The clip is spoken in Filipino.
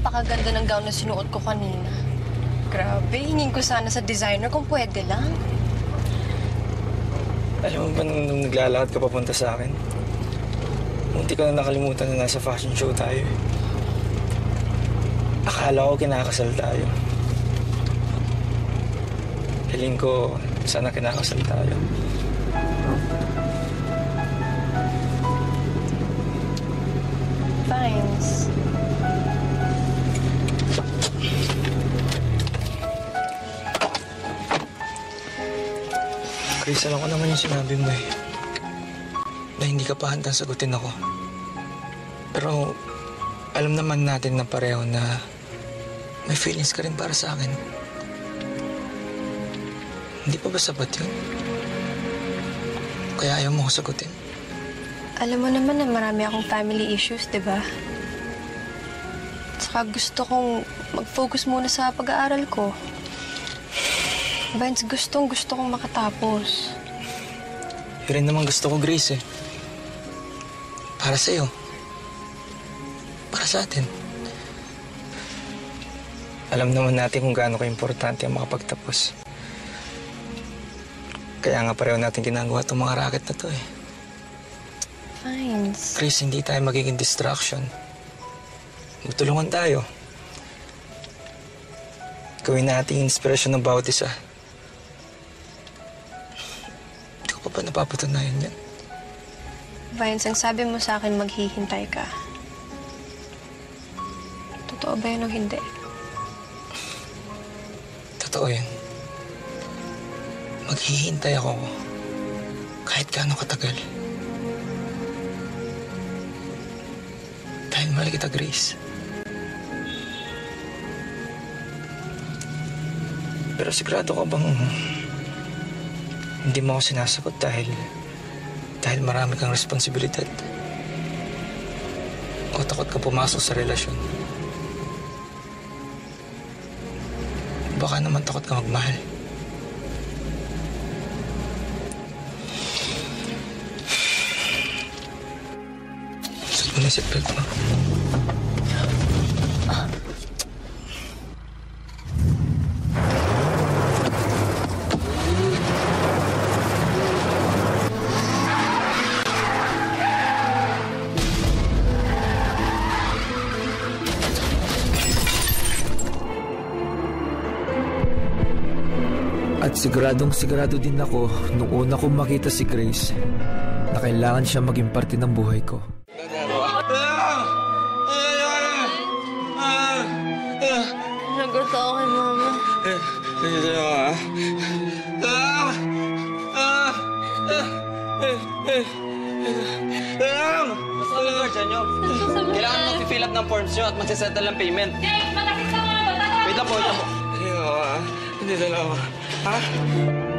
napakaganda ng gown na sinuot ko kanina. Grabe, hingin ko sana sa designer kung pwede lang. Alam mo ba nung naglalakad ka papunta sa akin? Munti ko na nakalimutan na nasa fashion show tayo. Akala ko kinakasal tayo. Hiling ko sana kinakasal tayo. Vhinez. Grace, alam ko naman yung sinabi mo eh. Na hindi ka pa handang sagutin ako. Pero alam naman natin na pareho na may feelings ka rin para sa akin. Hindi pa ba sapat yun? Kaya ayaw mo ko sagutin. Alam mo naman na marami akong family issues, di ba? Tsaka gusto kong mag-focus muna sa pag-aaral ko. Vhinez, gusto kong makatapos. Yun rin naman gusto ko, Grace eh. Para sa'yo. Para sa atin. Alam naman natin kung gaano ka-importante ang makapagtapos. Kaya nga pareho natin ginagawa itong mga racket na to eh. Vhinez. Grace, hindi tayo magiging distraction. Magtulungan tayo. Gawin natin inspirasyon ng bawat isa. Hindi ko pa napapatunayan yan? Vhinez, ang sabi mo sa akin maghihintay ka. Totoo ba yun o hindi? Totoo yun. Maghihintay ako kahit gaano katagal. Dahil mahal kita, Grace. Pero sigurado ka bang hindi mo ako sinasagot dahil marami kang responsibilidad? O takot ka pumasok sa relasyon? Baka naman takot ka magmahal. Suot mo na seatbelt mo. At sigurado din ako nung una kong makita si Grace na kailangan siya maging parte ng buhay ko. Nagulat ako kay Mama. Basta kami guardian nyo. Kailangan mag-fill up ng forms nyo at magsisettle ng payment. Jake, malakas ka mga bata! Wait lang po. Hindi na ako. Ha?